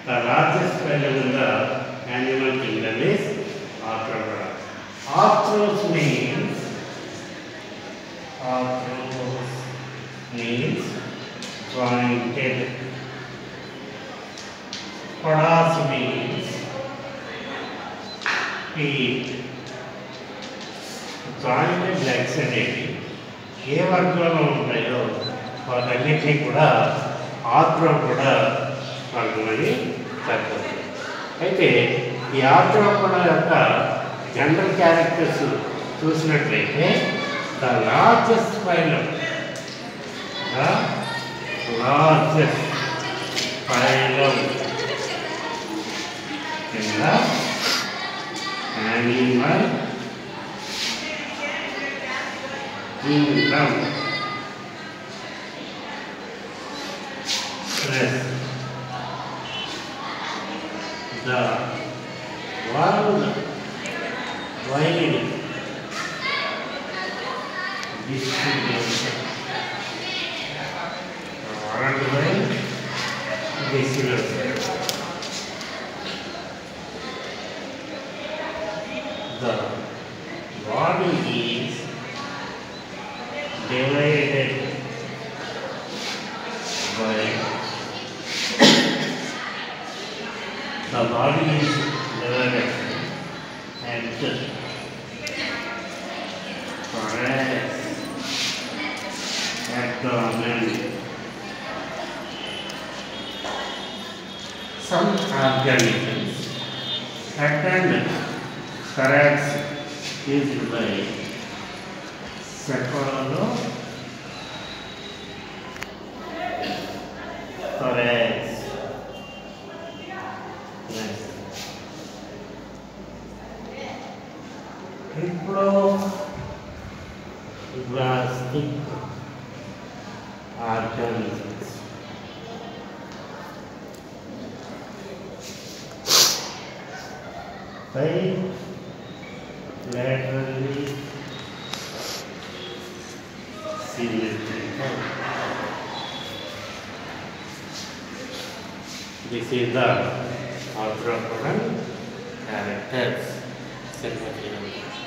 The largest phylum in the animal kingdom is Arthropoda. Arthros means jointed. Podas means feet. Jointed legs అనేవి ఏ వర్గంలో ఉంటాయో వాటన్నిటినీ కూడా Arthropoda వర్గమని చెప్పవచ్చు. అయితే ఈ ఆర్థ్రోపోడా యొక్క జనరల్ క్యారెక్టర్స్ చూసినట్లయితే the largest phylum in the animal kingdom. The world wide distribution. Worldwide distribution. The body is divided by the body is divided into thorax, abdomen. Some organisms attend thorax is by cephalothorax. Triploblastic organisms. Bilaterally symmetrical. This is the arthropodal characters.